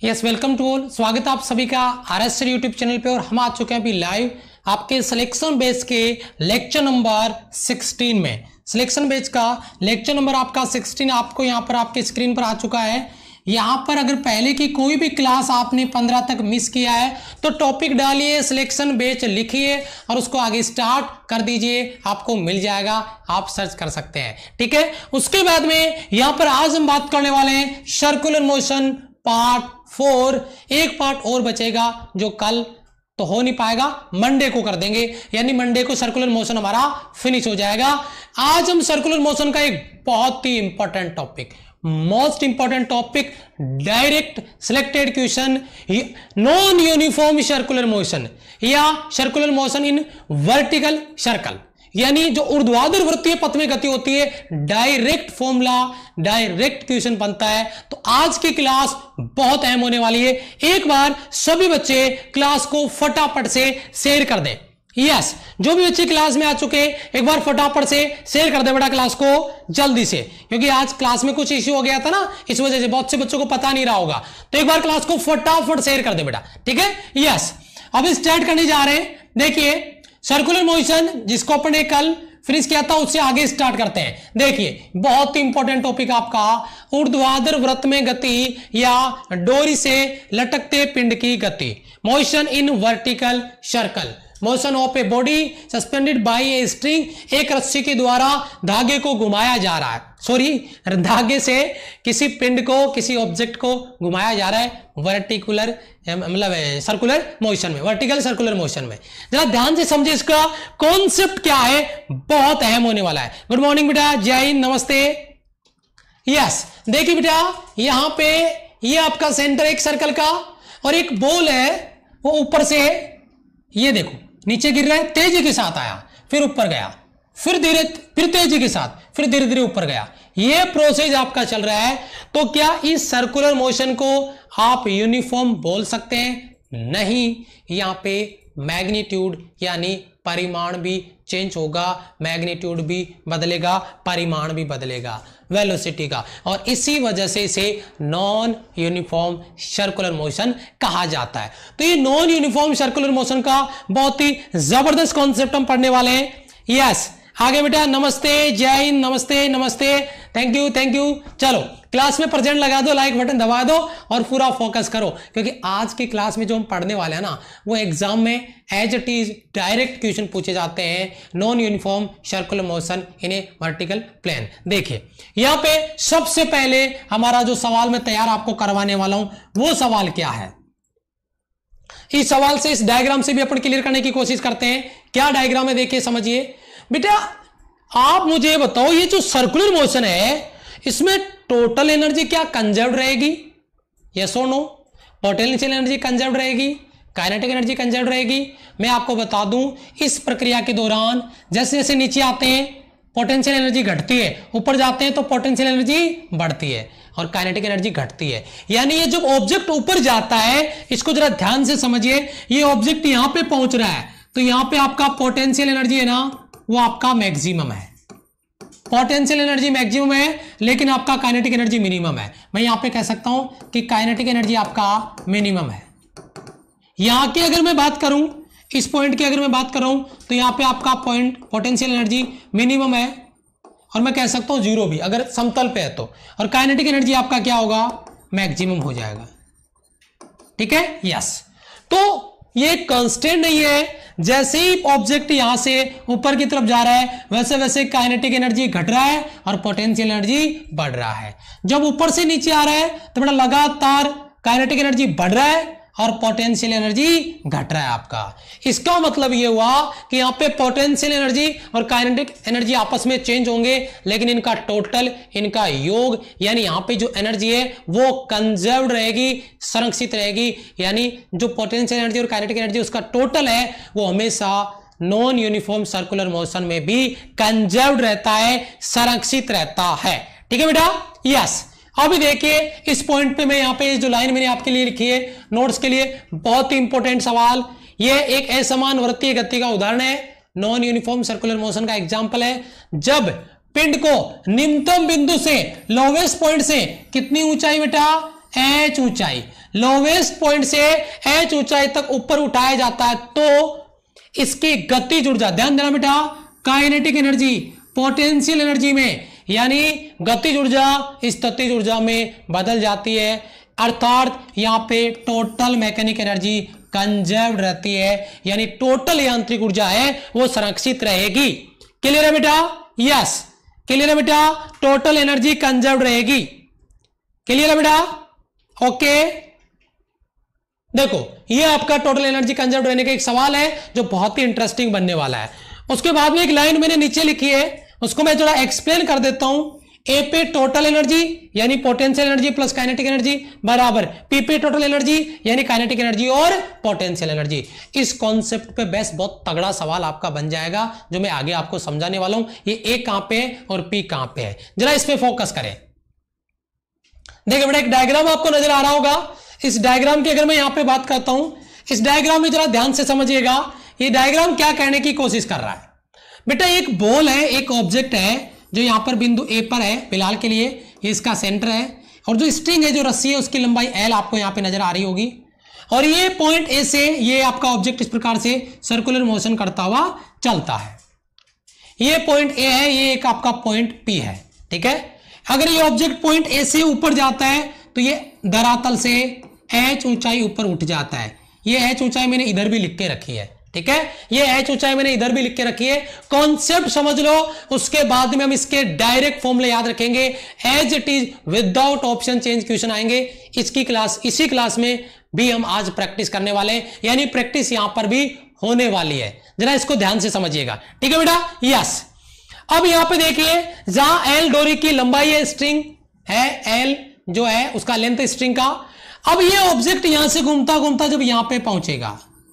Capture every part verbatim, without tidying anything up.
Yes welcome to all. स्वागत है आप सभी का आरएस सर यूट्यूब चैनल पे और हम आ चुके हैं अभी लाइव आपके सिलेक्शन बेस के लेक्चर नंबर सिक्सटीन में। सिलेक्शन बेस का लेक्चर नंबर आपका सिक्सटीन आपको यहाँ पर आपके स्क्रीन पर आ चुका है। यहाँ पर अगर पहले की कोई भी क्लास आपने पंद्रह तक मिस किया है तो टॉपिक डालिए, सिलेक्शन बेच लिखिए और उसको आगे स्टार्ट कर दीजिए, आपको मिल जाएगा, आप सर्च कर सकते हैं। ठीक है, उसके बाद में यहाँ पर आज हम बात करने वाले हैं सर्कुलर मोशन पार्ट फोर। एक पार्ट और बचेगा जो कल तो हो नहीं पाएगा, मंडे को कर देंगे, यानी मंडे को सर्कुलर मोशन हमारा फिनिश हो जाएगा। आज हम सर्कुलर मोशन का एक बहुत ही important topic, most important topic, direct selected question, non uniform circular motion या circular motion in vertical circle, यानी जो ऊर्ध्वाधर वृत्तीय पथ में गति होती है, डायरेक्ट फॉर्मूला, डायरेक्ट क्वेश्चन बनता है। तो आज की क्लास बहुत अहम होने वाली है। एक बार सभी बच्चे क्लास को फटाफट से शेयर कर दें। यस yes, जो भी बच्चे क्लास में आ चुके हैं एक बार फटाफट से शेयर कर दे बेटा क्लास को जल्दी से, क्योंकि आज क्लास में कुछ इश्यू हो गया था ना, इस वजह से बहुत से बच्चों को पता नहीं रहा होगा। तो एक बार क्लास को फटाफट शेयर कर दे बेटा, ठीक है। यस yes, अब स्टार्ट करने जा रहे हैं। देखिए सर्कुलर मोशन जिसको अपन ने कल फिनिश किया था उससे आगे स्टार्ट करते हैं। देखिए बहुत ही इंपॉर्टेंट टॉपिक आपका ऊर्ध्वाधर वृत्त में गति या डोरी से लटकते पिंड की गति, motion in vertical circle, motion of a body suspended by a string. एक रस्सी के द्वारा धागे को घुमाया जा रहा है, सॉरी धागे से किसी पिंड को, किसी ऑब्जेक्ट को घुमाया जा रहा है वर्टिकुलर मतलब सर्कुलर मोशन में, वर्टिकल सर्कुलर मोशन में। जरा ध्यान से समझिए इसका कॉन्सेप्ट क्या है, बहुत अहम होने वाला है। गुड मॉर्निंग बेटा, जय हिंद, नमस्ते। यस देखिए बेटा यहां पे ये आपका सेंटर एक सर्कल का और एक बॉल है, वो ऊपर से ये देखो नीचे गिर रहा है, तेजी के साथ आया, फिर ऊपर गया, फिर धीरे फिर तेजी के साथ, फिर धीरे धीरे ऊपर गया। ये प्रोसेस आपका चल रहा है। तो क्या इस सर्कुलर मोशन को आप यूनिफॉर्म बोल सकते हैं? नहीं, यहां पे मैग्नीट्यूड यानी परिमाण भी चेंज होगा, मैग्नीट्यूड भी बदलेगा, परिमाण भी बदलेगा वेलोसिटी का, और इसी वजह से इसे नॉन यूनिफॉर्म सर्कुलर मोशन कहा जाता है। तो ये नॉन यूनिफॉर्म सर्कुलर मोशन का बहुत ही जबरदस्त कॉन्सेप्ट हम पढ़ने वाले हैं। यस आगे बेटा, नमस्ते, जय हिंद, नमस्ते नमस्ते, थैंक यू थैंक यू। चलो क्लास में प्रेजेंट लगा दो, लाइक बटन दबा दो और पूरा फोकस करो, क्योंकि आज की क्लास में जो हम पढ़ने वाले हैं ना वो एग्जाम में as it is direct question पूछे जाते हैं, non uniform circular motion in a vertical plane. देखिए यहां पे सबसे पहले हमारा जो सवाल मैं तैयार आपको करवाने वाला हूं वो सवाल क्या है, इस सवाल से, इस डायग्राम से भी अपन क्लियर करने की कोशिश करते हैं। क्या डायग्राम है देखिए, समझिए बेटा। आप मुझे बताओ ये जो सर्कुलर मोशन है इसमें टोटल एनर्जी क्या कंजर्व रहेगी? यस और नो? पोटेंशियल एनर्जी कंजर्व रहेगी, काइनेटिक एनर्जी कंजर्व रहेगी। मैं आपको बता दूं इस प्रक्रिया के दौरान जैसे जैसे नीचे आते हैं पोटेंशियल एनर्जी घटती है, ऊपर जाते हैं तो पोटेंशियल एनर्जी बढ़ती है और काइनेटिक एनर्जी घटती है। यानी ये जब ऑब्जेक्ट ऊपर जाता है, इसको जरा ध्यान से समझिए, ये ऑब्जेक्ट यहां पे पहुंच रहा है तो यहां पे आपका पोटेंशियल एनर्जी है ना वो आपका मैक्सिमम है, पोटेंशियल एनर्जी मैक्सिमम है, लेकिन आपका काइनेटिक एनर्जी मिनिमम है। मैं यहां पे कह सकता हूं कि काइनेटिक एनर्जी आपका मिनिमम है। यहां की अगर मैं बात करूं, इस पॉइंट की अगर मैं बात कर रहा हूं तो यहां पे आपका पॉइंट पोटेंशियल एनर्जी मिनिमम है और मैं कह सकता हूं जीरो भी अगर समतल पे है तो, और काइनेटिक एनर्जी आपका क्या होगा, मैक्सिमम हो जाएगा। ठीक है, यस। तो ये कांस्टेंट नहीं है, जैसे ही ऑब्जेक्ट यहां से ऊपर की तरफ जा रहा है वैसे वैसे काइनेटिक एनर्जी घट रहा है और पोटेंशियल एनर्जी बढ़ रहा है। जब ऊपर से नीचे आ रहा है तो बड़ा लगातार काइनेटिक एनर्जी बढ़ रहा है और पोटेंशियल एनर्जी घट रहा है आपका। इसका मतलब ये हुआ कि यहाँ पे पोटेंशियल एनर्जी और काइनेटिक एनर्जी आपस में चेंज होंगे, लेकिन इनका टोटल, इनका योग यानी यहाँ पे जो एनर्जी है वो कंजर्व्ड रहेगी, संरक्षित रहेगी। यानी जो पोटेंशियल एनर्जी और काइनेटिक एनर्जी उसका टोटल है वो हमेशा नॉन यूनिफॉर्म सर्कुलर मोशन में भी कंजर्व्ड रहता है, संरक्षित रहता है। ठीक है बेटा, यस। अभी देखिए इस पॉइंट पे मैं यहाँ पे जो लाइन मैंने आपके लिए लिखी है नोट्स के लिए, बहुत ही इंपॉर्टेंट सवाल, ये एक असमान वृत्तीय गति का उदाहरण है, नॉन यूनिफॉर्म सर्कुलर मोशन का एग्जांपल है। जब पिंड को निम्नतम बिंदु से लोवेस्ट पॉइंट से कितनी ऊंचाई बेटा, एच ऊंचाई, लोवेस्ट पॉइंट से एच ऊंचाई तक ऊपर उठाया जाता है तो इसकी गतिज ऊर्जा, ध्यान देना बेटा, काइनेटिक एनर्जी पोटेंशियल एनर्जी में, यानी गतिज ऊर्जा स्थितिज ऊर्जा में बदल जाती है, अर्थात यहां पे टोटल मैकेनिक एनर्जी कंजर्व्ड रहती है, यानी टोटल यांत्रिक ऊर्जा है वो संरक्षित रहेगी। क्लियर है बेटा? यस, क्लियर है बेटा, टोटल एनर्जी कंजर्व्ड रहेगी। क्लियर है बेटा? ओके, देखो ये आपका टोटल एनर्जी कंजर्व रहने का एक सवाल है जो बहुत ही इंटरेस्टिंग बनने वाला है। उसके बाद में एक लाइन मैंने नीचे लिखी है, उसको मैं थोड़ा एक्सप्लेन कर देता हूं। ए पे टोटल एनर्जी यानी potential energy plus kinetic energy बराबर पी पे टोटल एनर्जी यानी काइनेटिक एनर्जी और पोटेंशियल एनर्जी। इस कॉन्सेप्ट पे बेस बहुत तगड़ा सवाल आपका बन जाएगा जो मैं आगे आपको समझाने वाला हूं। ये ए कहां पे है और पी कहां पे है, जरा इस पे फोकस करें। देखिए बेटा, एक डायग्राम आपको नजर आ रहा होगा। इस डायग्राम की अगर मैं यहां पे बात करता हूं, इस डायग्राम में जरा ध्यान से समझिएगा, ये डायग्राम क्या कहने की कोशिश कर रहा है। बेटा एक बॉल है, एक ऑब्जेक्ट है जो यहां पर बिंदु ए पर है फिलहाल के लिए, ये इसका सेंटर है, और जो स्ट्रिंग है, जो रस्सी है, उसकी लंबाई एल आपको यहां पे नजर आ रही होगी, और ये पॉइंट ए से ये आपका ऑब्जेक्ट इस प्रकार से सर्कुलर मोशन करता हुआ चलता है। ये पॉइंट ए है, ये एक आपका पॉइंट पी है, ठीक है। अगर ये ऑब्जेक्ट पॉइंट ए से ऊपर जाता है तो ये धरातल से एच ऊंचाई ऊपर उठ जाता है। ये एच ऊंचाई मैंने इधर भी लिख के रखी है, ठीक है, ये एच ऊंचाई मैंने इधर भी लिख के रखी है। कॉन्सेप्ट समझ लो, उसके बाद में हम इसके डायरेक्ट फॉर्मूले याद रखेंगे। As it is without option change question आएंगे इसकी क्लास, इसी क्लास में भी हम आज प्रैक्टिस करने वाले हैं, यानी प्रैक्टिस यहां पर भी होने वाली है। जरा इसको ध्यान से समझिएगा, ठीक है बेटा। यस, अब यहां पे देखिए, जहां एल डोरी की लंबाई है, स्ट्रिंग है, एल जो है उसका लेंथ स्ट्रिंग का। अब ये ऑब्जेक्ट यहां से घूमता घूमता जब यहां पे पहुंचेगा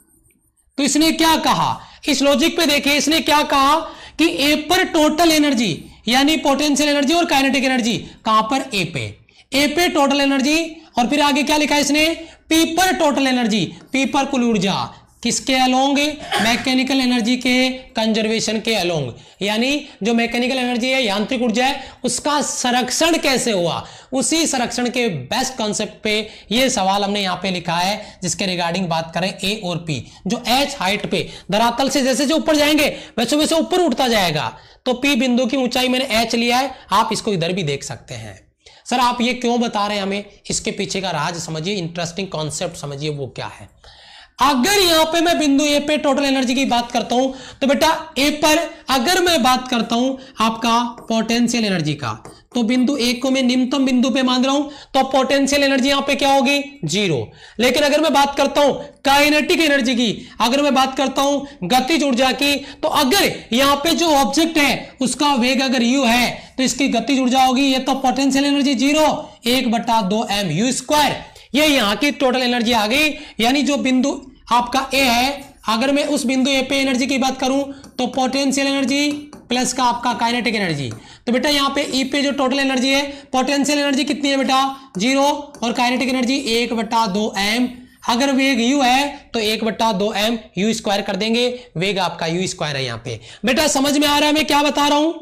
तो इसने क्या कहा, इस लॉजिक पे देखिए, इसने क्या कहा कि ए पर टोटल एनर्जी यानी पोटेंशियल एनर्जी और काइनेटिक एनर्जी कहां पर, ए पे, ए पे टोटल एनर्जी, और फिर आगे क्या लिखा है इसने, पी पर टोटल एनर्जी, पी पर कुल ऊर्जा, किसके अलोंग, मैकेनिकल एनर्जी के कंजर्वेशन के अलोंग, यानी जो मैकेनिकल एनर्जी है, यांत्रिक ऊर्जा है, उसका संरक्षण कैसे हुआ, उसी संरक्षण के बेस्ट कॉन्सेप्ट पे ये सवाल हमने यहां पे लिखा है, जिसके रिगार्डिंग बात करें ए और पी। जो एच हाइट पे धरातल से जैसे जो ऊपर जाएंगे वैसे वैसे ऊपर उठता जाएगा, तो पी बिंदु की ऊंचाई मैंने एच लिया है, आप इसको इधर भी देख सकते हैं। सर आप ये क्यों बता रहे हैं हमें, इसके पीछे का राज समझिए, इंटरेस्टिंग कॉन्सेप्ट समझिए वो क्या है। अगर यहां पे मैं बिंदु ए पे टोटल एनर्जी की बात करता हूं तो बेटा ए पर अगर मैं बात करता हूं आपका पोटेंशियल एनर्जी का, तो बिंदु ए को मैं निम्नतम बिंदु पे मान रहा हूं, तो पोटेंशियल एनर्जी यहां पे क्या होगी, जीरो। लेकिन अगर मैं बात करता हूं काइनेटिक एनर्जी की, अगर मैं बात करता हूं गतिज ऊर्जा की, तो अगर यहां पे जो ऑब्जेक्ट है उसका वेग अगर यू है तो इसकी गतिज ऊर्जा होगी, ये तो पोटेंशियल एनर्जी जीरो, एक बटा दो एम यू स्क्वायर, ये यहां की टोटल एनर्जी आ गई। यानी जो बिंदु आपका ए है, अगर मैं उस बिंदु ए पे एनर्जी की बात करूं तो पोटेंशियल एनर्जी प्लस का आपका काइनेटिक एनर्जी, तो बेटा यहां पे ई पे जो टोटल एनर्जी है, पोटेंशियल एनर्जी कितनी है बेटा, जीरो, और काइनेटिक एनर्जी एक बटा दो एम। अगर वेग यू है तो एक बटा दो एम यू स्क्वायर कर देंगे, वेग आपका यू स्क्वायर है यहां पे। बेटा समझ में आ रहा है मैं क्या बता रहा हूं?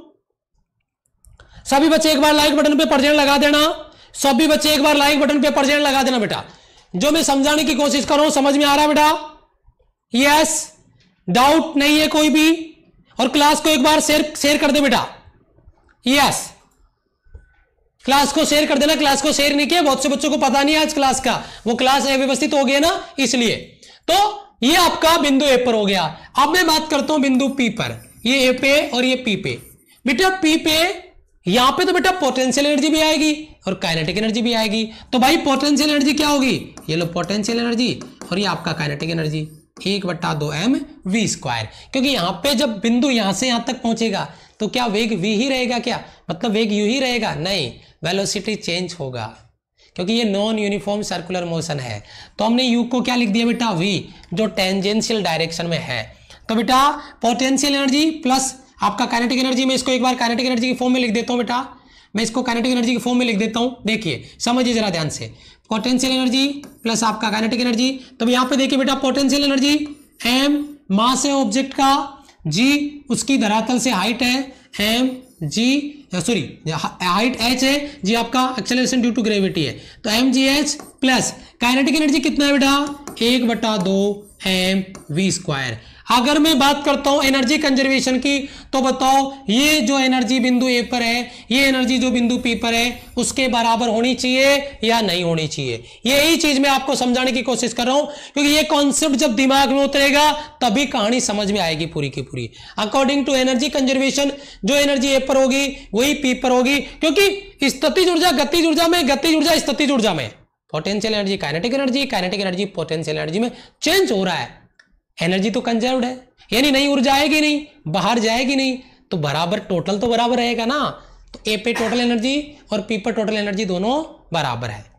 सभी बच्चे एक बार लाइक बटन पे परसेंट लगा देना, सभी बच्चे एक बार लाइक बटन पे परसेंट लगा देना बेटा। जो मैं समझाने की कोशिश कर रहा हूं समझ में आ रहा है बेटा? यस, डाउट नहीं है कोई भी? और क्लास को एक बार शेयर शेयर कर दे बेटा। यस, क्लास को शेयर कर देना, क्लास को शेयर नहीं किया, बहुत से बच्चों को पता नहीं है आज क्लास का, वो क्लास अव्यवस्थित हो गया ना इसलिए। तो ये आपका बिंदु ए पर हो गया। अब मैं बात करता हूं बिंदु पी पर, ये ए पे और ये पी पे। बेटा पी पे यहां पे तो बेटा पोटेंशियल एनर्जी भी आएगी और काइनेटिक एनर्जी भी आएगी, तो भाई पोटेंशियल एनर्जी क्या होगी, ये लो पोटेंशियल एनर्जी, और ये आपका काइनेटिक एनर्जी एक बट्टा दो एम वी स्क्वायर। क्योंकि यहां पे जब बिंदु यहां से यहां तक पहुंचेगा तो क्या वेग वी ही रहेगा, क्या मतलब वेग यू ही रहेगा, नहीं, वेलोसिटी चेंज होगा, क्योंकि ये नॉन यूनिफॉर्म सर्कुलर मोशन है। तो हमने यू को क्या लिख दिया बेटा, वी, जो टेंजेंशियल डायरेक्शन में है। तो बेटा पोटेंशियल एनर्जी प्लस आपका काइनेटिक एनर्जी, मैं इसको एक बार काइनेटिक एनर्जी की फॉर्म में लिख देता हूं बेटा, मैं इसको काइनेटिक एनर्जी की फॉर्म में लिख देता हूं। देखिए समझिए जरा ध्यान से, पोटेंशियल एनर्जी प्लस आपका काइनेटिक एनर्जी। तो यहां पे देखिए बेटा पोटेंशियल एनर्जी एम मास है ऑब्जेक्ट का, जी उसकी धरातल से हाइट है M, G sorry height H है, जी आपका एक्सेलरेशन ड्यू टू ग्रेविटी है, तो M G H plus kinetic energy कितना है बेटा, एक बटा दो एम वी स्क्वायर। अगर मैं बात करता हूं एनर्जी कंजर्वेशन की, तो बताओ ये जो एनर्जी बिंदु ए पर है, ये एनर्जी जो बिंदु पी पर है, उसके बराबर होनी चाहिए या नहीं होनी चाहिए। यही चीज मैं आपको समझाने की कोशिश कर रहा हूं, क्योंकि ये कॉन्सेप्ट जब दिमाग में उतरेगा तभी कहानी समझ में आएगी पूरी की पूरी। अकॉर्डिंग टू एनर्जी कंजर्वेशन जो एनर्जी ए पर होगी वही पी पर होगी, क्योंकि स्थितिज ऊर्जा गतिज ऊर्जा में, गतिज ऊर्जा स्थितिज ऊर्जा में, potential energy kinetic energy, kinetic energy potential energy में चेंज हो रहा है। एनर्जी तो कंजर्व्ड है, यानी नई ऊर्जा आएगी नहीं, बाहर जाएगी नहीं, तो बराबर टोटल तो बराबर रहेगा ना। तो ए पे टोटल एनर्जी और पी पर टोटल एनर्जी दोनों बराबर है।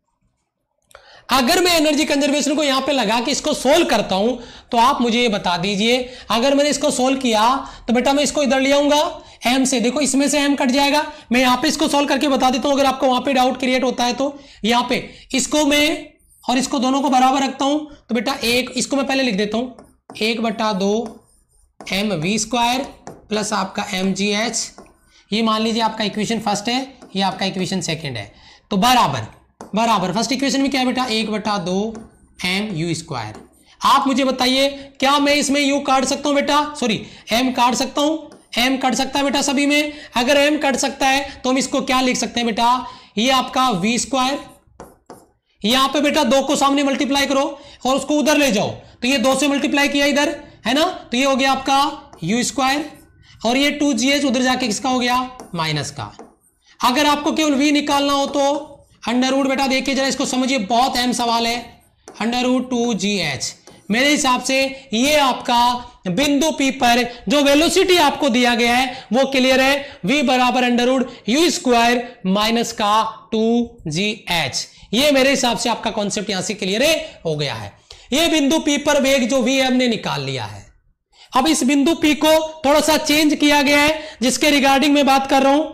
अगर मैं एनर्जी कंजर्वेशन को यहां पे लगा के इसको सोल्व करता हूं, तो आप मुझे ये बता दीजिए, अगर मैंने इसको सोल्व किया तो बेटा मैं इसको इधर ले आऊंगा एम से, देखो इसमें से एम कट जाएगा। मैं यहां पे इसको सोल्व करके बता देता हूं, अगर आपको वहां पे डाउट क्रिएट होता है तो। यहां पे इसको मैं और इसको दोनों को बराबर रखता हूं, तो बेटा एक, इसको मैं पहले लिख देता हूं, एक बटा दो एम वी स्क्वायर प्लस आपका एम जी एच, ये मान लीजिए आपका इक्वेशन फर्स्ट है, ये आपका इक्वेशन सेकंड है। तो बराबर बराबर फर्स्ट इक्वेशन में क्या है बेटा, एक बटा दो एम यू स्क्वायर। आप मुझे बताइए क्या मैं इसमें यू काट सकता हूं बेटा, सॉरी एम काट सकता हूं, एम कट सकता है बेटा सभी में। अगर एम कट सकता है तो हम इसको क्या लिख सकते हैं बेटा, ये आपका वी स्क्वायर, यहां पे बेटा दो को सामने मल्टीप्लाई करो और उसको उधर ले जाओ, तो ये दो से मल्टीप्लाई किया इधर है ना, तो ये हो गया आपका यू स्क्वायर, और ये टू जी एच उधर जाके किसका हो गया, माइनस का। अगर आपको केवल वी निकालना हो तो अंडर रूट, बेटा देखिए जरा इसको समझिए, बहुत अहम सवाल है। Under root two G H, मेरे हिसाब से ये आपका बिंदु पी पर जो वेलोसिटी आपको दिया गया है वो क्लियर है, v बराबर under root U square minus का टू जी एच। ये मेरे हिसाब से आपका कॉन्सेप्ट यहां से क्लियर हो गया है। ये बिंदु पी पर वेग जो v हमने निकाल लिया है। अब इस बिंदु पी को थोड़ा सा चेंज किया गया है, जिसके रिगार्डिंग में बात कर रहा हूं।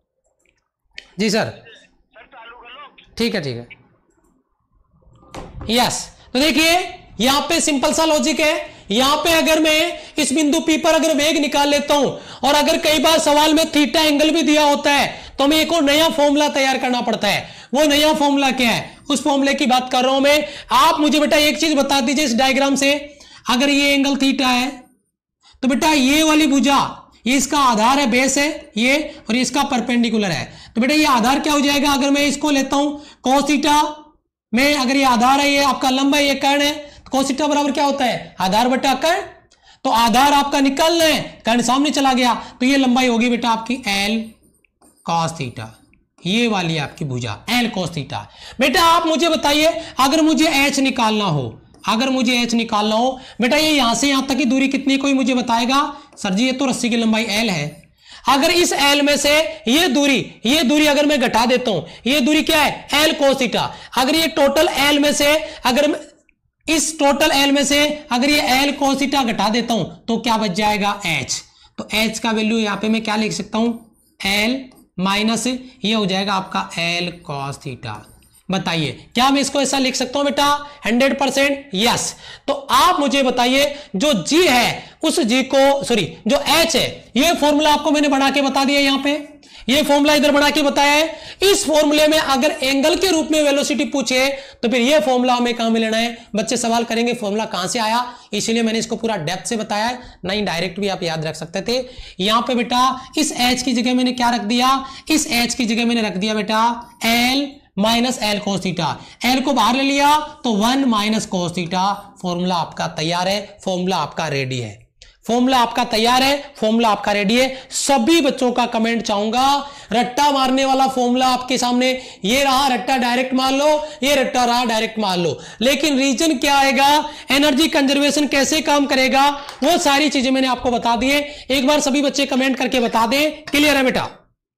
जी सर, ठीक है ठीक है, यस। तो देखिए यहां पे सिंपल सा लॉजिक है, यहां पे अगर मैं इस बिंदु पी पर अगर वेग निकाल लेता हूं, और अगर कई बार सवाल में थीटा एंगल भी दिया होता है, तो हमें एक और नया फॉर्मूला तैयार करना पड़ता है। वो नया फॉर्मूला क्या है, उस फॉर्मूले की बात कर रहा हूं मैं। आप मुझे बेटा एक चीज बता दीजिए इस डायग्राम से, अगर ये एंगल थीटा है तो बेटा ये वाली भुजा, ये इसका आधार है, बेस है ये, और ये इसका परपेंडिकुलर है। तो बेटा ये आधार क्या हो जाएगा, अगर मैं इसको लेता हूं cos थीटा में, अगर ये आधार है, ये आपका लंबा, ये कर्ण है, तो cos थीटा बराबर क्या होता है, आधार बटा कर्ण। तो आधार आपका निकालना है, कर्ण सामने चला गया, तो ये लंबाई होगी बेटा आपकी l cos थीटा, ये वाली आपकी भुजा l cos थीटा। बेटा आप मुझे बताइए, अगर मुझे h निकालना हो, अगर मुझे h निकालना हो बेटा, ये यहां से यहां तक की दूरी कितनी, कोई मुझे बताएगा। सर जी ये तो रस्सी की लंबाई l है, अगर इस l में से ये दूरी, ये दूरी अगर मैं घटा देता हूं, ये दूरी क्या है, l cos थीटा। अगर ये टोटल l में से, अगर इस टोटल l में से अगर ये l cos थीटा घटा देता हूं, तो क्या बच जाएगा, h। तो h का वैल्यू यहां पे मैं क्या लिख सकता हूं, l माइनस ये हो जाएगा आपका l cos थीटा। बताइए क्या मैं इसको ऐसा लिख सकता हूं बेटा, हंड्रेड परसेंट यस। तो आप मुझे बताइए जो g है उस g को, सॉरी जो h है, ये फॉर्मूला आपको मैंने बना के बता दिया, यहां पे ये फॉर्मूला इधर बना के बताया है। इस फॉर्मूले में अगर एंगल के रूप में वेलोसिटी पूछे तो फिर ये फॉर्मूला हमें कहां मिलना है, बच्चे सवाल करेंगे फॉर्मूला कहां से आया, इसलिए मैंने इसको पूरा डेप्थ से बताया है, नहीं डायरेक्ट भी आप याद रख सकते थे। यहां पे बेटा इस h की जगह मैंने क्या रख दिया, इस h की जगह मैंने रख दिया बेटा l minus L cos theta. L को बाहर ले लिया तो one minus cos theta. Formula आपका तैयार है, फॉर्मूला आपका रेडी है, फॉर्मूला आपका तैयार है, फॉर्मूला आपका रेडी है। सभी बच्चों का कमेंट चाहूंगा, रट्टा मारने वाला फॉर्मूला आपके सामने, ये रहा रट्टा डायरेक्ट मार लो, ये रट्टा रहा डायरेक्ट मार लो, लेकिन रीजन क्या आएगा, एनर्जी कंजर्वेशन कैसे काम करेगा, वो सारी चीजें मैंने आपको बता दी है। एक बार सभी बच्चे कमेंट करके बता दें, क्लियर है बेटा।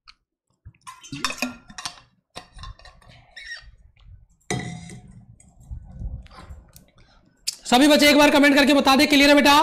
सभी बच्चे एक बार कमेंट करके बता दें, क्लियर है बेटा।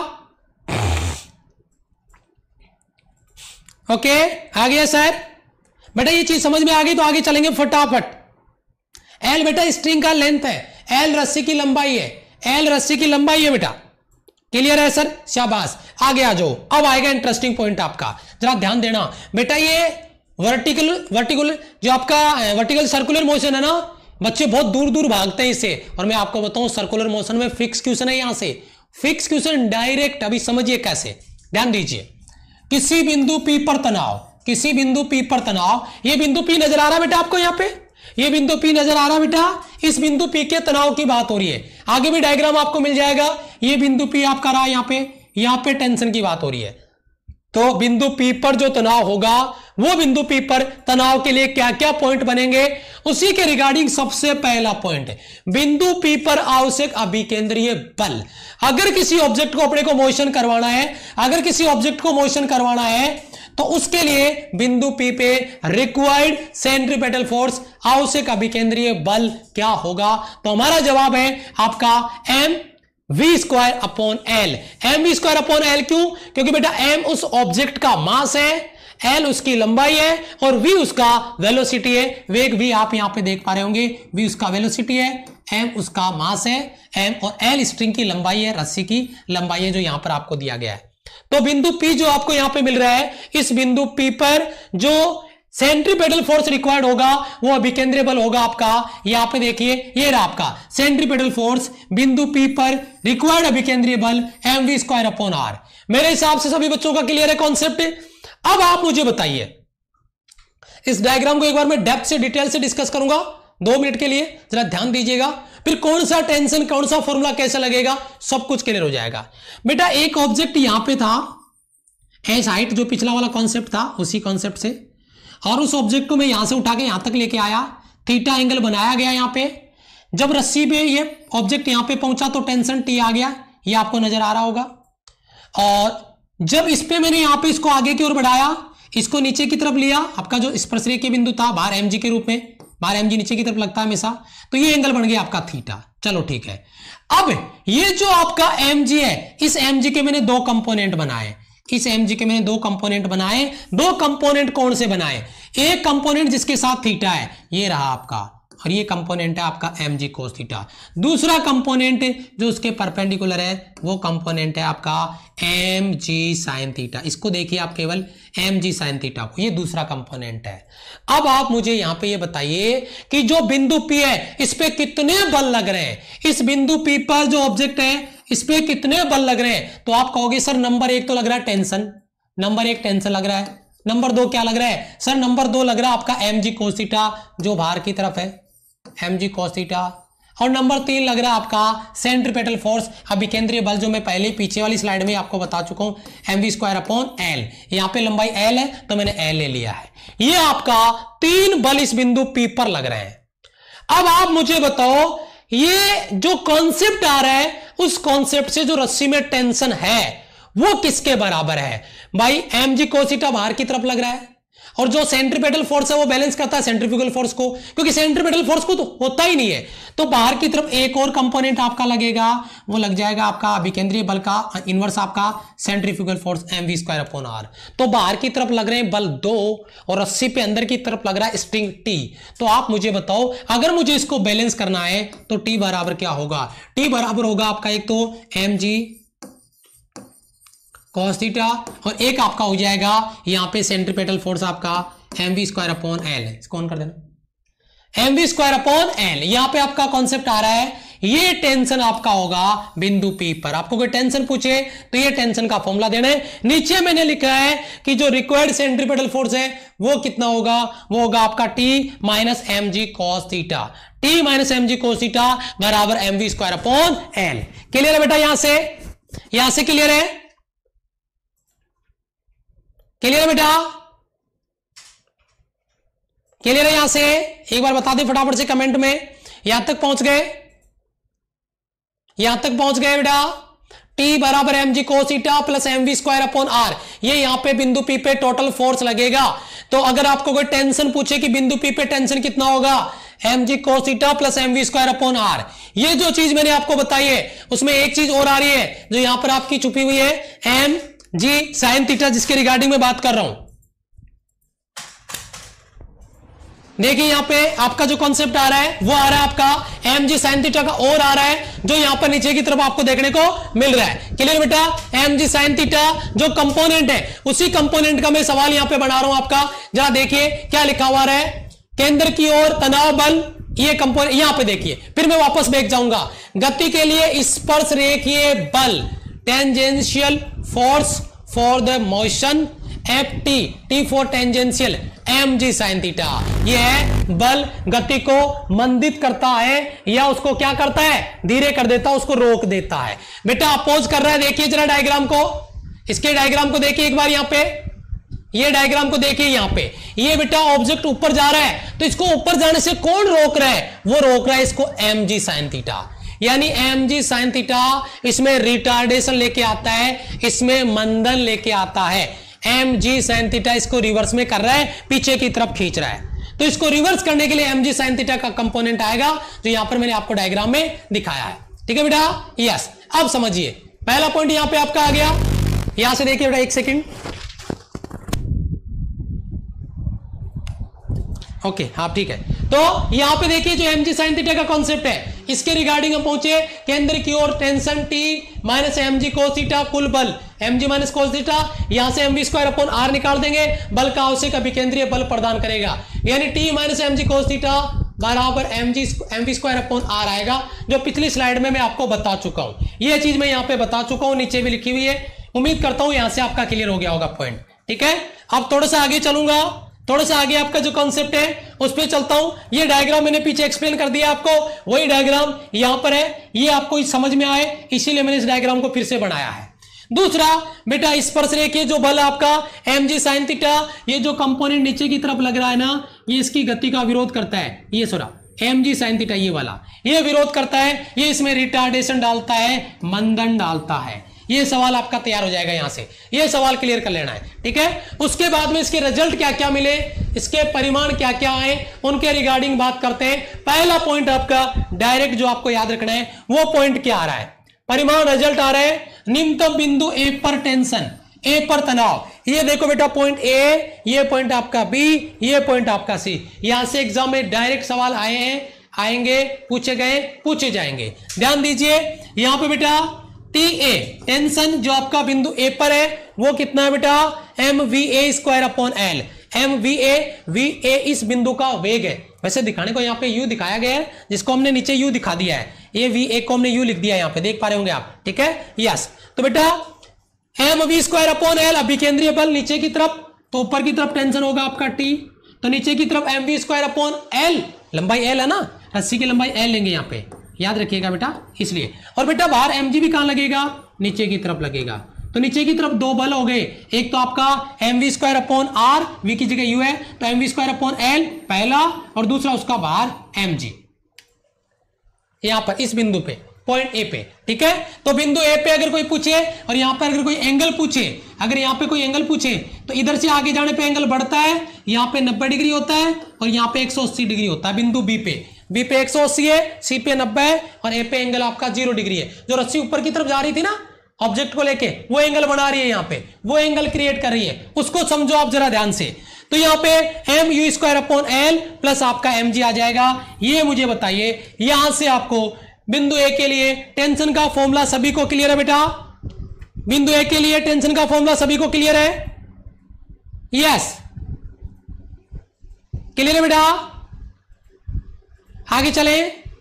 ओके आ गया सर, बेटा ये चीज समझ में आ गई तो आगे चलेंगे फटाफट। एल बेटा स्ट्रिंग का लेंथ है, एल रस्सी की लंबाई है, एल रस्सी की लंबाई है बेटा, क्लियर है सर, शाबाश। आगे आ जाओ, अब आएगा इंटरेस्टिंग पॉइंट आपका, जरा ध्यान देना बेटा। ये वर्टिकल वर्टिकल जो आपका वर्टिकल सर्कुलर मोशन है ना, बच्चे बहुत दूर दूर भागते हैं इसे। और मैं आपको बताऊं सर्कुलर मोशन में फिक्स क्वेश्चन है, यहां से फिक्स क्वेश्चन डायरेक्ट। अभी समझिए कैसे, ध्यान दीजिए। किसी बिंदु P पर तनाव, किसी बिंदु P पर तनाव, ये बिंदु P नजर आ रहा है बेटा आपको, यहां पे ये बिंदु P नजर आ रहा है बेटा, इस बिंदु P के तनाव की बात हो रही है। आगे भी डायग्राम आपको मिल जाएगा। ये बिंदु P आपका रहा, यहां पे यहां पे टेंशन की बात हो रही है। तो बिंदु P पर जो तनाव होगा, वो बिंदु P पर तनाव के लिए क्या क्या पॉइंट बनेंगे, उसी के रिगार्डिंग सबसे पहला पॉइंट है बिंदु P पर आवश्यक अभिकेंद्रीय बल। अगर किसी ऑब्जेक्ट को अपने को मोशन करवाना है, अगर किसी ऑब्जेक्ट को मोशन करवाना है तो उसके लिए बिंदु P पे रिक्वायर्ड सेंट्रीपेटल फोर्स, आवश्यक अभिकेंद्रीय बल क्या होगा? तो हमारा जवाब है आपका M we square upon L. M we square upon L क्यों? क्योंकि बेटा एम उस ऑब्जेक्ट का मास है, एल उसकी लंबाई है और वी उसका वेलोसिटी है। वेग भी आप यहां पे देख पा रहे होंगे, वी उसका वेलोसिटी है, एम उसका मास है, एम और एल स्ट्रिंग की लंबाई है, रस्सी की लंबाई है जो यहां पर आपको दिया गया है। तो बिंदु P जो आपको यहां पे मिल रहा है, इस बिंदु P पर जो सेंट्रीपेटल फोर्स रिक्वायर्ड होगा वो अभिकेंद्रीय बल होगा आपका, यहां पे देखिए ये रहा आपका सेंट्रीपेटल फोर्स, बिंदु P पर रिक्वायर्ड अभिकेंद्रीय बल M we square upon R. मेरे हिसाब से सभी बच्चों का क्लियर है कॉन्सेप्ट। अब आप मुझे बताइए, इस डायग्राम को एक बार मैं डेप्थ से डिटेल से डिस्कस करूंगा दो मिनट के लिए, जरा ध्यान दीजिएगा। फिर कौन सा टेंशन, कौन सा फॉर्मूला कैसे लगेगा, सब कुछ क्लियर हो जाएगा। बेटा एक ऑब्जेक्ट यहां पे था, एस हाइट जो पिछला वाला कॉन्सेप्ट था उसी कॉन्सेप्ट से, और उस ऑब्जेक्ट को मैं यहां से उठा के यहां तक लेके आया, थीटा एंगल बनाया गया यहां पे। जब रस्सी पे ये ऑब्जेक्ट यहां पे पहुंचा तो टेंशन टी आ गया, ये आपको नजर आ रहा होगा। और जब इस पे मैंने यहां पे इसको आगे की ओर बढ़ाया, इसको नीचे की तरफ लिया, आपका जो स्पर्शरेखीय बिंदु था बाहर एम जी के रूप में, बाहर एम जी नीचे की तरफ लगता है हमेशा, तो ये एंगल बन गया आपका थीटा। चलो ठीक है। अब ये जो आपका एम जी है, इस एम जी के मैंने दो कंपोनेंट बनाए, इस एम जी के मैंने दो कंपोनेंट बनाए। दो कंपोनेंट कौन से बनाए? एक कंपोनेंट जिसके साथ थीटा है, ये रहा आपका, और ये कंपोनेंट है आपका एम जी कोस थीटा। दूसरा कंपोनेंट जो उसके परपेंडिकुलर है वो कंपोनेंट है आपका एम जी साइन थीटा। इसको देखिए आप केवल एम जी साइन थीटा को, ये दूसरा कंपोनेंट है। अब आप मुझे यहां पे ये बताइए कि जो बिंदु P है इस पे कितने बल लग रहे हैं? इस बिंदु P पर जो ऑब्जेक्ट है इस पे कितने बल लग रहे हैं? तो आप कहोगे सर नंबर एक तो लग रहा है टेंशन, नंबर एक टेंशन लग रहा है। नंबर दो क्या लग रहा है? सर नंबर दो लग रहा है आपका एम जी कोस थीटा जो बाहर की तरफ है, एम जी कोस थीटा। और नंबर तीन लग रहा है आपका सेंट्रीपेटल फोर्स, अभिकेंद्रीय बल, जो मैं पहले पीछे वाली स्लाइड में आपको बता चुका हूं, M we square upon L. यहां पे लंबाई एल है तो मैंने एल ले लिया है। ये आपका तीन बल इस बिंदु P पर लग रहे हैं। अब आप मुझे बताओ, ये जो कॉन्सेप्ट आ रहा है उस कॉन्सेप्ट से जो रस्सी में टेंशन है वो किसके बराबर है? भाई एम जी कोस थीटा बाहर की तरफ लग रहा है, और जो सेंट्रीपेटल फोर्स है वो बैलेंस करता है सेंट्रीफ्यूगल फोर्स को, क्योंकि सेंट्रीपेटल फोर्स को तो होता ही नहीं है। तो बाहर की तरफ एक और कंपोनेंट आपका लगेगा, वो लग जाएगा आपका अभिकेंद्रीय बल का इनवर्स आपका centrifugal force M we square upon R. तो बाहर की तरफ लग रहे हैं बल दो और रस्सी पे अंदर की तरफ लग रहा है स्ट्रिंग टी। तो आप मुझे बताओ, अगर मुझे इसको बैलेंस करना है तो टी बराबर क्या होगा? टी बराबर होगा आपका एक तो एम जी कॉस थीटा, और एक आपका हो जाएगा यहां पे सेंट्रीपेटल फोर्स आपका M we square upon L. इसको ऑन कर देना, M we square upon L. यहां पे आपका कॉन्सेप्ट आ रहा है, ये टेंशन आपका होगा बिंदु P पर। आपको कोई टेंशन पूछे तो ये टेंशन का फॉर्मूला देना है। नीचे मैंने लिखा है कि जो रिक्वायर्ड सेंट्रीपेटल फोर्स है वो कितना होगा? वो होगा आपका T minus M G cos theta. T minus M G cos theta बराबर M we square upon L. Clear है बेटा? यहां से यहां से क्लियर है? क्लियर है बेटा? क्लियर है? यहां से एक बार बता दें फटाफट से कमेंट में। यहां तक पहुंच गए? यहां तक पहुंच गए बेटा? T बराबर M G cos theta plus M we square upon are. ये यहां पे बिंदु P पे टोटल फोर्स लगेगा। तो अगर आपको कोई टेंशन पूछे कि बिंदु P पे टेंशन कितना होगा, m ji cos theta plus M we square upon are. ये जो चीज मैंने आपको बताई है उसमें एक चीज और आ रही है जो यहां पर आपकी छुपी हुई है, एम जी साइन थीटा, जिसके रिगार्डिंग में बात कर रहा हूं। देखिए यहां पे आपका जो कॉन्सेप्ट आ रहा है वो आ रहा है आपका एम जी साइन थीटा का, और आ रहा है जो यहां पर नीचे की तरफ आपको देखने को मिल रहा है। क्लियर बेटा? एम जी साइन थीटा जो कंपोनेंट है उसी कंपोनेंट का मैं सवाल यहां पे बना रहा हूं आपका। जरा देखिए क्या लिखा हुआ है, केंद्र की ओर तनाव बल ये कंपोनेंट यहां पे देखिए, फिर मैं वापस बैठ जाऊंगा। गति के लिए स्पर्श रेखीय बल, tangential force for the motion, F T, T for tangential, m ji sign theta. यह बल गति को मंदित करता है या उसको क्या करता है, धीरे कर देता है, उसको रोक देता है। बेटा अपोज कर रहा है, देखिए जरा डायग्राम को, इसके डायग्राम को देखिए एक बार यहां पे, ये डायग्राम को देखिए यहां पे, ये बेटा ऑब्जेक्ट ऊपर जा रहा है, तो इसको ऊपर जाने से कौन रोक रहा है, वो रोक रहा है इसको एम जी साइन थीटा। यानी एम जी साइन थीटा इसमें रिटार्डेशन लेके आता है, इसमें मंदन लेके आता है। एम जी साइन थीटा इसको रिवर्स में कर रहा है, पीछे की तरफ खींच रहा है। तो इसको रिवर्स करने के लिए एम जी साइन थीटा का कंपोनेंट आएगा, जो यहां पर मैंने आपको डायग्राम में दिखाया है। ठीक है बेटा, यस। अब समझिए पहला पॉइंट यहां पे आपका आ गया, यहां से देखिए बेटा, एक सेकेंड, ओके हाँ ठीक है। तो यहां पे देखिए जो एम जी साइन थीटा का कॉन्सेप्ट है, इसके रिगार्डिंग हम पहुंचे केंद्र की ओर tension T minus M G cos theta, कुल बल m g minus cos theta, यहां से m we square upon r निकाल देंगे, बल का आवश्यक अभिकेंद्रीय बल प्रदान करेगा, यानी T minus M G cos theta बराबर M g m we square upon r आएगा, जो पिछली स्लाइड में मैं आपको बता चुका हूं। यह चीज मैं यहां पे बता चुका हूं, नीचे भी लिखी हुई है। उम्मीद करता हूं यहां से आपका क्लियर हो गया होगा पॉइंट। ठीक है, अब थोड़ा सा आगे चलूंगा, थोड़ा सा आगे आपका जो कॉन्सेप्ट है उस पे चलता हूं। ये डायग्राम मैंने पीछे एक्सप्लेन कर दिया आपको, वही डायग्राम यहां पर है, ये आपको समझ में आए इसीलिए मैंने इस डायग्राम को फिर से बनाया है। दूसरा बेटा स्पर्श रेखीय जो बल आपका एम जी साइन थीटा, ये जो कंपोनेंट नीचे की तरफ लग रहा है ना, ये इसकी गति का विरोध करता है। ये सोरा एम जी साइन थीटा ये वाला, ये विरोध करता है, ये इसमें रिटार्डेशन डालता है, मंदन डालता है। ये सवाल आपका तैयार हो जाएगा, यहां से ये सवाल क्लियर कर लेना है। ठीक है, उसके बाद में इसके रिजल्ट क्या क्या मिले, इसके परिमाण क्या क्या आए, उनके रिगार्डिंग बात करते हैं। पहला पॉइंट आपका डायरेक्ट जो आपको याद रखना है, वो पॉइंट क्या आ रहा है, परिमाण रिजल्ट आ रहा है निम्नतम बिंदु ए पर टेंशन, ए पर तनाव। ये देखो बेटा पॉइंट ए, ये पॉइंट आपका बी, ये पॉइंट आपका सी। यहां से एग्जाम में डायरेक्ट सवाल आए हैं, आएंगे, पूछे गए, पूछे जाएंगे। ध्यान दीजिए यहां पे बेटा टी ए टेंशन जो आपका बिंदु ए पर है वो कितना है बेटा, m v A square upon L. M v A, v A इस बिंदु का वेग है, वैसे दिखाने को यहाँ पे यू दिखाया गया है, जिसको हमने नीचे यू दिखा दिया है, ये वी ए को हमने यू लिख दिया है, यहाँ पे देख पा रहे होंगे आप। ठीक है, यस। तो बेटा m we square upon l, अभिकेंद्रीय बल नीचे की तरफ, तो ऊपर की तरफ टेंशन होगा आपका टी, तो नीचे की तरफ m we square upon l, लंबाई एल है ना, रस्सी की लंबाई एल लेंगे यहाँ पे, याद रखिएगा बेटा इसलिए। और बेटा बाहर एम जी भी कहां लगेगा, नीचे की तरफ लगेगा। तो नीचे की तरफ दो बल हो गए, एक तो आपका M we square upon r, v की जगह यू है, तो m we square upon l पहला, और दूसरा उसका बाहर एम जी, यहां पर इस बिंदु पे पॉइंट ए पे। ठीक है, तो बिंदु ए पे अगर कोई पूछे और यहां पर अगर कोई एंगल पूछे, अगर यहां पे कोई एंगल पूछे तो इधर से आगे जाने पे एंगल बढ़ता है, यहां पे नब्बे डिग्री होता है और यहां पे एक सौ अस्सी डिग्री होता है बिंदु बी पे। बी पे एक सौ अस्सी है, सी पे नब्बे है और ए पे एंगल आपका जीरो डिग्री है। जो रस्सी ऊपर की तरफ जा रही थी ना ऑब्जेक्ट को लेके, वो एंगल बना रही है यहां पे, वो एंगल क्रिएट कर रही है, उसको समझो आप जरा ध्यान से। तो यहां पे m u square upon l plus आपका एम जी आ जाएगा। ये मुझे बताइए यहां से आपको बिंदु ए के लिए टेंशन का फॉर्मूला सभी को क्लियर है बेटा, बिंदु ए के लिए टेंशन का फॉर्मूला सभी को क्लियर है, यस क्लियर है बेटा। आगे चले,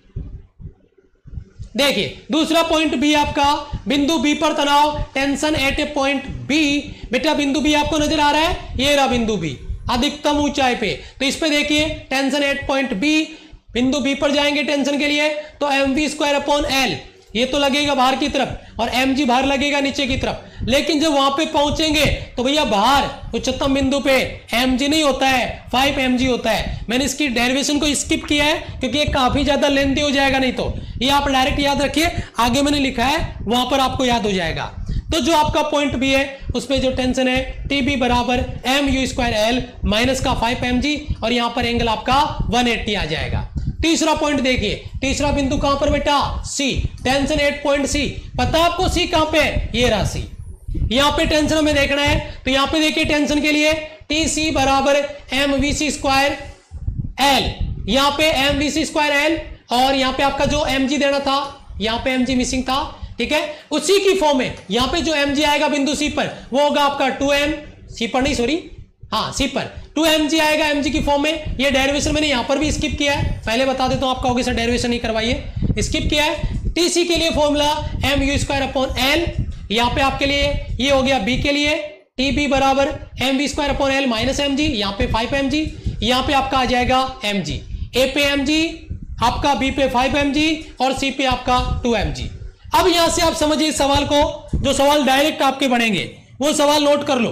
देखिए दूसरा पॉइंट बी आपका, बिंदु बी पर तनाव, tension at a point B. बेटा बिंदु बी आपको नजर आ रहा है, ये रहा बिंदु बी अधिकतम ऊंचाई पे, तो इस पे देखिए टेंशन एट पॉइंट बी, बिंदु बी पर जाएंगे टेंशन के लिए तो m we square upon l, ये तो लगेगा बाहर की तरफ और एम जी बाहर लगेगा नीचे की तरफ। लेकिन जब वहां पे पहुंचेंगे तो भैया बाहर उच्चतम बिंदु पे एम जी नहीं होता है, फाइव एम जी होता है। मैंने इसकी डेरिवेशन को स्किप किया है क्योंकि ये काफी ज्यादा लेंथी हो जाएगा, नहीं तो ये आप डायरेक्ट याद रखिए, आगे मैंने लिखा है वहां पर आपको याद हो जाएगा। तो जो आपका पॉइंट बी है उसमें जो टेंशन है टी बी बराबर m u square l minus का फाइव एम जी और यहां पर एंगल आपका वन एट्टी आ जाएगा। तीसरा पॉइंट देखिए, तीसरा बिंदु कहां पर बेटा, C, tension at point C. पता आपको सी कहां पे, ये रहा सी। यहां पे टेंशन हमें देखना है तो यहां पे देखिए टेंशन के लिए टी सी बराबर M v C square l, यहां पे m v C square l और यहां पे आपका जो एम जी देना था, यहां पे एम जी मिसिंग था। ठीक है, उसी की फॉर्म में यहां पे जो एम जी आएगा बिंदु सी पर वो होगा आपका टू एम, सी पर नहीं सॉरी, हाँ सी पर टू एम जी आएगा एम जी की फॉर्म में। ये डेरिवेशन मैंने यहां पर भी स्किप किया है, पहले बता देता हूं आपका होगा सर डेरिवेशन नहीं करवाइए, स्किप किया है। टीसी के लिए formula m u square upon L, यहां पे आपके लिए ये हो गया बी के लिए टी बी बराबर M we square upon l minus M g, यहाँ पे फाइव एम जी, यहाँ पे आपका आ जाएगा एम जी, ए पे एम जी आपका, बी पे फाइव एम जी और सी पे आपका टू एम जी। अब यहां से आप समझिए इस सवाल को, जो सवाल डायरेक्ट आपके बनेंगे वो सवाल नोट कर लो,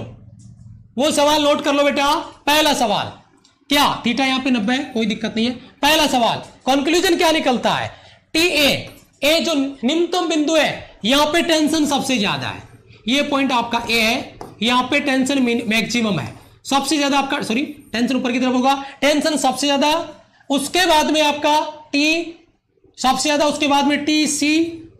वो सवाल नोट कर लो बेटा। पहला सवाल क्या, थीटा यहां पे नब्बे है, कोई दिक्कत नहीं है। पहला सवाल कंक्लूजन क्या निकलता है, टी ए, ए जो निम्नतम बिंदु है यहां पे टेंशन सबसे ज्यादा है, ये पॉइंट आपका ए है, यहां पे टेंशन मैक्सिमम है, सबसे ज्यादा आपका, सॉरी टेंशन ऊपर की तरफ होगा, टेंशन सबसे ज्यादा, उसके बाद में आपका टी सबसे ज्यादा, उसके बाद में टी सी,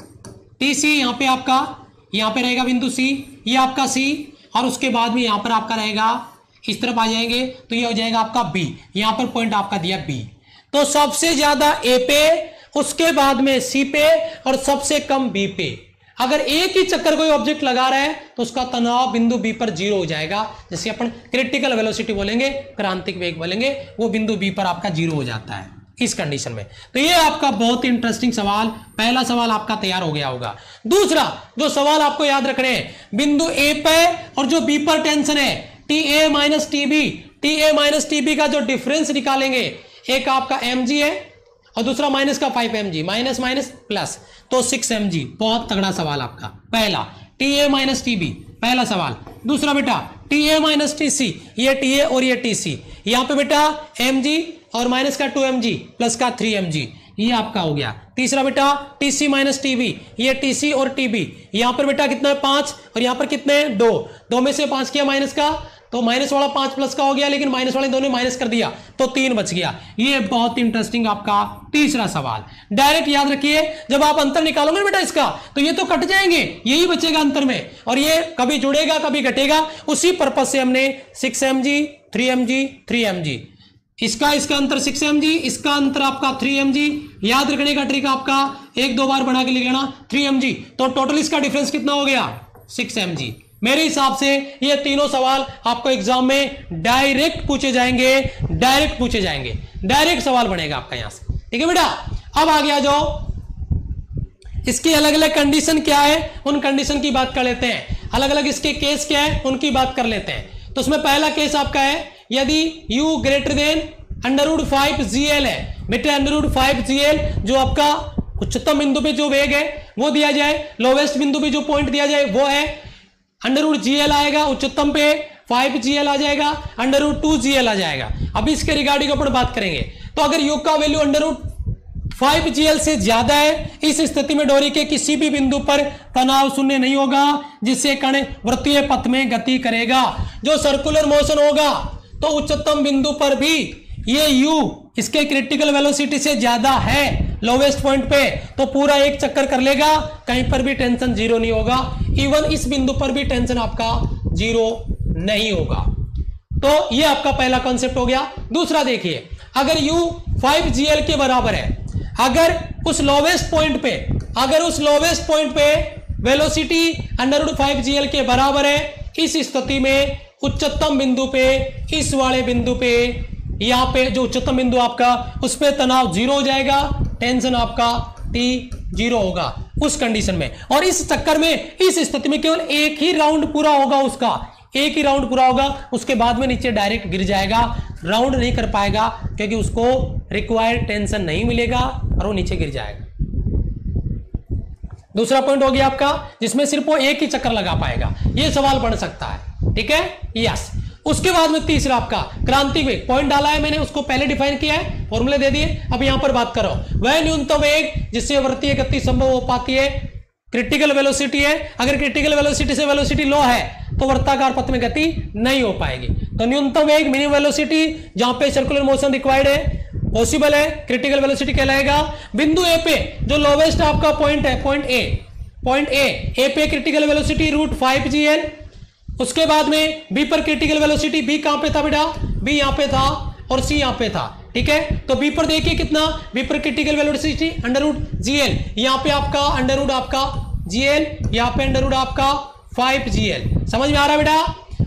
टी सी यहां पे आपका, यहां पे रहेगा बिंदु सी, ये आपका सी, और उसके बाद में यहां पर आपका रहेगा, इस तरफ आ जाएंगे तो ये हो जाएगा आपका बी, यहां पर पॉइंट आपका दिया बी। तो सबसे ज्यादा ए पे, उसके बाद में सी पे और सबसे कम बी पे। अगर एक ही चक्कर कोई ऑब्जेक्ट लगा रहा है तो उसका तनाव बिंदु बी पर जीरो हो जाएगा, जिसे अपन क्रिटिकल वेलोसिटी बोलेंगे, क्रांतिक वेग बोलेंगे, वो बिंदु बी पर आपका जीरो हो जाता है इस कंडीशन में। तो ये आपका बहुत ही इंटरेस्टिंग सवाल, पहला सवाल आपका तैयार हो गया होगा। दूसरा जो सवाल आपको याद रखने हैं, बिंदु ए पे और जो बी पर टेंशन है T A minus T B, T A minus T B का जो डिफरेंस निकालेंगे, एक आपका एम जी है और दूसरा माइनस का five m g, minus minus plus तो सिक्स एम जी। बहुत तगड़ा सवाल आपका, पहला T A minus T B पहला सवाल। दूसरा बेटा T A minus T C, ये टी ए और ये टी सी, यहां पे बेटा एम जी और माइनस का टू एम जी प्लस का थ्री एम जी, ये आपका हो गया। तीसरा बेटा T C minus T B, ये टी सी और टी बी, यहां पर बेटा कितना है पांच और यहां पर कितने हैं दो, दो में से पांच किया माइनस का तो माइनस वाला पांच प्लस का हो गया, लेकिन माइनस वाले दोनों माइनस कर दिया तो तीन बच गया। ये बहुत इंटरेस्टिंग आपका तीसरा सवाल। डायरेक्ट याद रखिए, जब आप अंतर निकालोगे बेटा इसका तो ये तो कट जाएंगे, यही बचेगा अंतर में, और ये कभी जुड़ेगा कभी घटेगा। उसी पर्पज से हमने six m g, three m g, three m g, इसका इसका अंतर सिक्स एम जी, इसका अंतर आपका थ्री एम जी। याद रखने का ट्रिक आपका एक दो बार बढ़ा के लिख लेना थ्री एम जी, तो टोटल इसका डिफरेंस कितना हो गया सिक्स एम जी। मेरे हिसाब से ये तीनों सवाल आपको एग्जाम में डायरेक्ट पूछे जाएंगे, डायरेक्ट पूछे जाएंगे, डायरेक्ट सवाल बनेगा आपका यहां से, ठीक है बेटा। अब आगे आ जाओ, इसकी अलग अलग कंडीशन क्या है उन कंडीशन की बात कर लेते हैं, अलग अलग इसके केस क्या है उनकी बात कर लेते हैं। तो उसमें पहला केस आपका है, यदि u greater than under root five g l है, बेटे under root five g l जो आपका उच्चतम बिंदु पे जो वेग है वो दिया जाए, लोवेस्ट बिंदु पे जो पॉइंट दिया जाए वो है अंडर रूट जी एल आएगा, उच्चतम पे फाइव जी एल आ जाएगा, under root two g l आ जाएगा। अभी इसके रिगार्डिंग अपन बात करेंगे। तो अगर u का value under root five g l से ज्यादा है, इस स्थिति में डोरी के किसी भी बिंदु पर तनाव शून्य नहीं होगा, जिससे कण वृत्तीय पथ में गति करेगा। जो सर्कुलर मोशन होगा तो उच्चतम बिंदु पर भी ये u इसके क्रिटिकल वेलोसिटी से ज्यादा है लोवेस्ट पॉइंट पे, तो पूरा एक चक्कर कर लेगा, कहीं पर भी टेंशन जीरो नहीं होगा, इवन इस बिंदु पर भी टेंशन आपका जीरो नहीं होगा। तो ये आपका पहला कॉन्सेप्ट हो गया। दूसरा देखिए, अगर u फाइव जी एल के बराबर है, अगर उस लोवेस्ट पॉइंट पे अगर उस लोवेस्ट पॉइंट पे velocity under root five g l के बराबर है, इस स्थिति में उच्चतम बिंदु पे, इस वाले बिंदु पे, यहां पे जो उच्चतम बिंदु आपका उस पे तनाव जीरो हो जाएगा, टेंशन आपका टी जीरो होगा उस कंडीशन में। और इस चक्कर में इस स्थिति में केवल एक ही राउंड पूरा होगा, उसका एक ही राउंड पूरा होगा, उसके बाद में नीचे डायरेक्ट गिर जाएगा, राउंड नहीं कर पाएगा क्योंकि उसको रिक्वायर्ड टेंशन नहीं मिलेगा और वो नीचे गिर जाएगा। दूसरा पॉइंट हो गया आपका, जिसमें सिर्फ वो एक ही चक्कर लगा पाएगा, ये सवाल बन सकता है, ठीक है, यस। उसके बाद में तीसरा आपका क्रांतिक वेग, पॉइंट डाला है मैंने, उसको पहले डिफाइन किया है, फॉर्मूले दे दिए, अब यहां पर बात करो। वह न्यूनतम वेग जिससे वृत्तीय गति संभव हो पाती है, क्रिटिकल वेलोसिटी है। अगर क्रिटिकल वेलोसिटी से वेलोसिटी लो है तो वृत्ताकार पथ में गति नहीं हो पाएगी। तो न्यूनतम वेग मिनिमम वेलोसिटी जहां पे सर्कुलर मोशन रिक्वायर्ड है, पॉसिबल है, क्रिटिकल वेलोसिटी कहलाएगा। बिंदु ए पे जो लोवेस्ट आपका पॉइंट है, point A, point A A पे critical velocity root five g l. उसके बाद में बी पर क्रिटिकल वेलोसिटी, बी कहां पे था बेटा, बी यहां पे था और सी यहां पे था, ठीक है। तो बी पर देखिए कितना, बी पर critical velocity under root g l, यहां पे आपका अंडर रूट आपका जी एल, यहां पे अंडर रूट आपका फाइव जी एल, समझ में आ रहा है बेटा।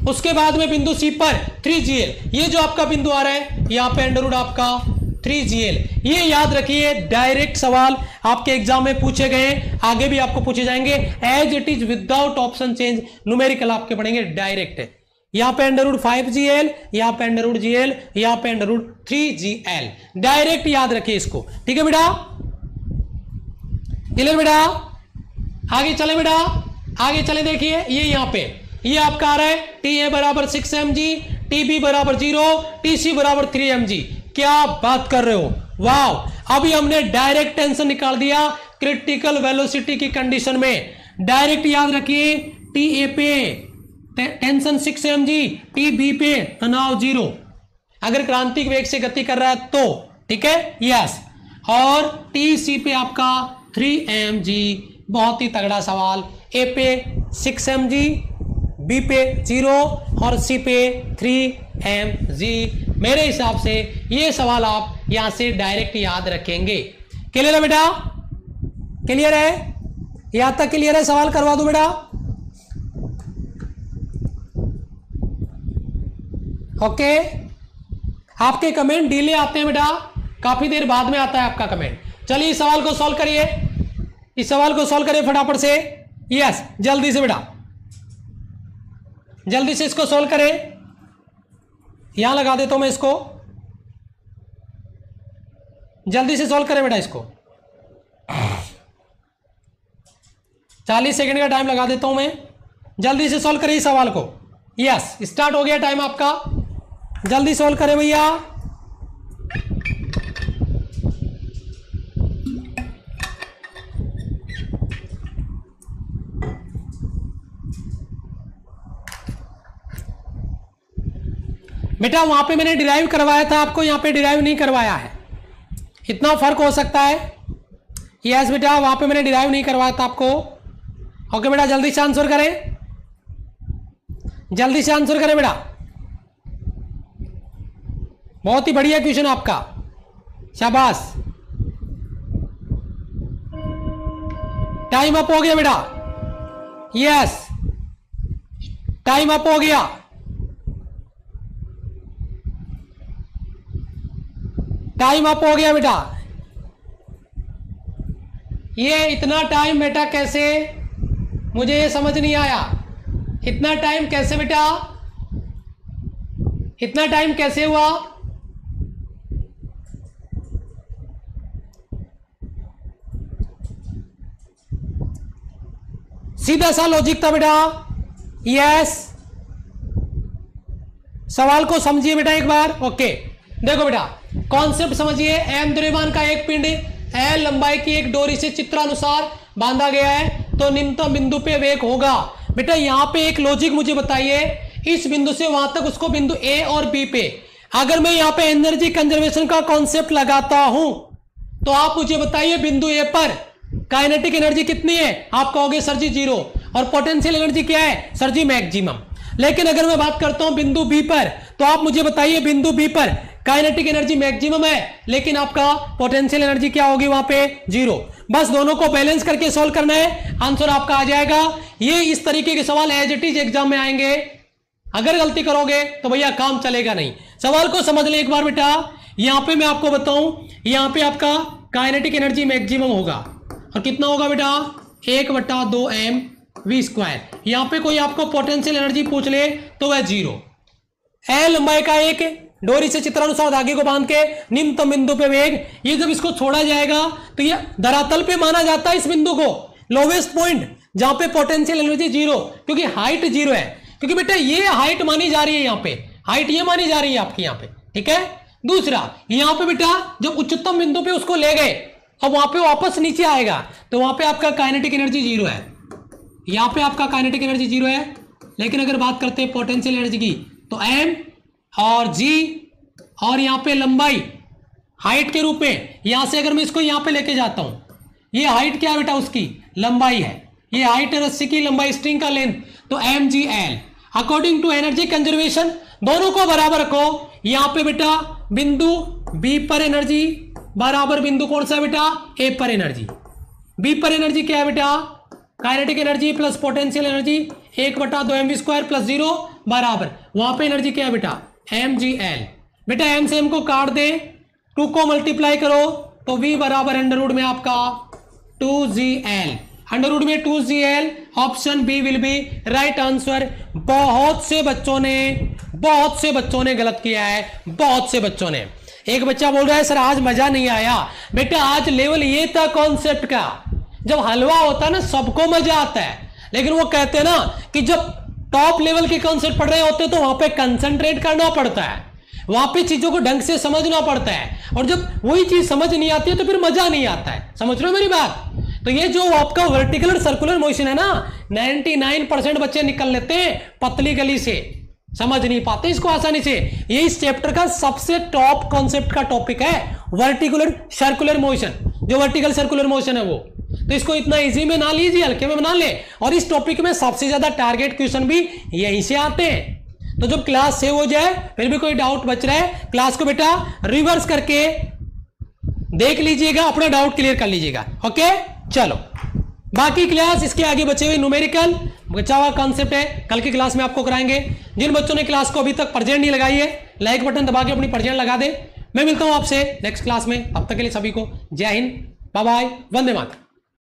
उसके बाद में बिंदु सी पर थ्री जी एल, ये जो आपका बिंदु आ रहा है यहाँ पे अंडर रूट आपका थ्री जी एल। ये याद रखिए, डायरेक्ट सवाल आपके एग्जाम में पूछे गए, आगे भी आपको पूछे जाएंगे as it is without option change, numerical आपके पढ़ेंगे डायरेक्ट है। यहाँ पे under root five g l, यहाँ पे अंडर रूट जी एल, यहाँ पे under root three g l, direct याद रखिए इसको। ठीक है बेटा, क्लियर बेटा? आगे चले बेटा, आगे चले, देखिए ये यहाँ पे ये आपका आ रहा है टी ए बराबर six m g, T B बराबर जीरो, टी सी बराबर थ्री एम जी। क्या बात कर रहे हो, वाह! अभी हमने डायरेक्ट टेंशन निकाल दिया क्रिटिकल वेलोसिटी की कंडीशन में। डायरेक्ट याद रखिए, टी ए पे tension six m g, T B पे तनाव जीरो, अगर क्रांतिक वेग से गति कर रहा है तो, ठीक है, यस। और टी सी पे आपका थ्री एम जी, बहुत ही तगड़ा सवाल। ए पे सिक्स एम जी, बी पे जीरो और सी पे थ्री एम जी। मेरे हिसाब से ये सवाल आप यहां से डायरेक्ट याद रखेंगे। क्लियर है बेटा? क्लियर है? यहां तक क्लियर है? सवाल करवा दो बेटा। ओके, आपके कमेंट डिले आते हैं बेटा, काफी देर बाद में आता है आपका कमेंट। चलिए इस सवाल को सॉल्व करिए, इस सवाल को सॉल्व करिए फटाफट से। यस, जल्दी से बेटा, जल्दी से इसको सॉल्व करें। यहां लगा देता हूं मैं इसको, जल्दी से सॉल्व करें बेटा इसको। चालीस सेकंड का टाइम लगा देता हूं मैं, जल्दी से सॉल्व करें इस सवाल को। यस, स्टार्ट हो गया टाइम आपका, जल्दी सॉल्व करें भैया। बेटा वहां पे मैंने डिराइव करवाया था आपको, यहां पे डिराइव नहीं करवाया है, इतना फर्क हो सकता है। यस बेटा, वहां पे मैंने डिराइव नहीं करवाया था आपको। ओके बेटा, जल्दी से आंसर करें, जल्दी से आंसर करें बेटा। बहुत ही बढ़िया क्वेश्चन आपका, शाबाश। टाइम अप हो गया बेटा। यस, टाइम अप हो गया। टाइम अप हो गया बेटा। ये इतना टाइम बेटा कैसे, मुझे ये समझ नहीं आया। इतना टाइम कैसे बेटा, इतना टाइम कैसे हुआ? सीधा सा लॉजिक था बेटा। यस, सवाल को समझिए बेटा एक बार। ओके, देखो बेटा, कॉन्सेप्ट समझिए। एम द्रव्यमान का एक पिंड एल लंबाई की एक डोरी से चित्रानुसार बांधा गया है, तो निम्नतम बिंदु पे वेग होगा। बेटा यहां पे एक लॉजिक मुझे बताइए, इस बिंदु से वहां तक उसको बिंदु ए और बी पे, अगर मैं यहां पे एनर्जी कंजर्वेशन का कॉन्सेप्ट लगाता हूं, तो आप मुझे बताइए बिंदु ए पर काइनेटिक एनर्जी कितनी है? आप कहोगे सर जी जीरो, और पोटेंशियल एनर्जी क्या है सर जी? मैक्सिमम। लेकिन अगर मैं बात करता हूं बिंदु बी पर, तो आप मुझे बताइए बिंदु बी पर काइनेटिक एनर्जी मैक्सिमम है, लेकिन आपका पोटेंशियल एनर्जी क्या होगी वहां पे? जीरो। बस दोनों को बैलेंस करके सॉल्व करना है, आंसर आपका आ जाएगा। ये इस तरीके के सवाल एज इट इज एग्जाम में आएंगे, अगर गलती करोगे तो भैया काम चलेगा नहीं। सवाल को समझ ले एक बार बेटा। यहां पे मैं आपको बताऊं, यहां पे आपका काइनेटिक एनर्जी मैक्सिमम होगा, और कितना होगा बेटा? एक बटा दो एम वी स्क्वायर। यहां पे कोई आपको पोटेंशियल एनर्जी पूछ ले तो वह जीरो। एल लंबाई का एक डोरी से चित्रानुसार धागे को बांध के निम्नतम बिंदु पे वेग, ये जब इसको छोड़ा जाएगा तो ये धरातल पे माना जाता है इस बिंदु को लोवेस्ट पॉइंट, जहां पे पोटेंशियल एनर्जी जीरो, क्योंकि हाइट जीरो है। क्योंकि बेटा ये हाइट मानी जा रही है, यहां पे हाइट ये मानी जा रही है आपकी यहां पे, ठीक है। दूसरा, यहां पे बेटा जब उच्चतम बिंदु पे उसको ले गए, अब वहां पे वापस नीचे आएगा, तो वहां पे आपका काइनेटिक एनर्जी जीरो है। यहां पे आपका काइनेटिक एनर्जी जीरो है, लेकिन अगर बात करते हैं पोटेंशियल एनर्जी की, तो एम और जी और यहां पे लंबाई हाइट के रूप में, यहां से अगर मैं इसको यहां पे लेके जाता हूं, ये हाइट क्या है बेटा? उसकी लंबाई है। ये हाइट है रस्सी की लंबाई, स्ट्रिंग का लेंथ, तो M g l. According to energy conservation दोनों को बराबर रखो। यहां पे बेटा बिंदु बी पर एनर्जी बराबर बिंदु कौन सा बेटा? ए पर एनर्जी। बी पर एनर्जी क्या है बेटा? Kinetic energy plus potential energy, एक बटा दो M we square plus zero, बराबर, वहां पे एनर्जी क्या है बेटा, एम जी एल। बेटा एम से एम को काट दे, टू को मल्टीप्लाई करो तो v बराबर अंडर रूट में आपका two g l, under root में two g l, option B will be right answer. बहुत से बच्चों ने बहुत से बच्चों ने गलत किया है, बहुत से बच्चों ने। एक बच्चा बोल रहा है सर आज मजा नहीं आया। बेटा आज लेवल ये था कॉन्सेप्ट का, जब हलवा होता है ना सबको मजा आता है, लेकिन वो कहते हैं ना कि जब टॉप लेवल के कॉन्सेप्ट पढ़ रहे होते तो वहां पे कंसंट्रेट करना पड़ता है, वहां पे चीजों को ढंग से समझना पड़ता है, और जब वही चीज समझ नहीं आती है तो फिर मजा नहीं आता है। समझ रहे हो मेरी बात? तो ये जो आपका वर्टिकल और सर्कुलर मोशन है ना, निन्यानवे परसेंट बच्चे निकल लेते हैं पतली गली से, समझ नहीं पाते इसको आसानी से। ये इस चैप्टर का सबसे टॉप कॉन्सेप्ट का टॉपिक है, वर्टिकुलर सर्कुलर मोशन, जो वर्टिकल सर्कुलर मोशन है वो। तो इसको इतना इजी में ना लीजिए, हल्के में बना ले। और इस टॉपिक में सबसे ज्यादा टारगेट क्वेश्चन भी यहीं से आते हैं। तो जब क्लास सेव हो जाए, फिर भी कोई डाउट बच रहा है, क्लास को बेटा रिवर्स करके देख लीजिएगा, अपना डाउट क्लियर कर लीजिएगा। ओके चलो, बाकी क्लास इसके आगे बचे हुए न्यूमेरिकल बचा हुआ कॉन्सेप्ट है, कल की क्लास में आपको कराएंगे। जिन बच्चों ने क्लास को अभी तक प्रेजेंट नहीं लगाई है, लाइक बटन दबा के अपनी प्रेजेंट लगा दे। मैं मिलता हूं आपसे नेक्स्ट क्लास में, तब तक के लिए सभी को जय हिंद, बाय बाय, वंदे मातरम।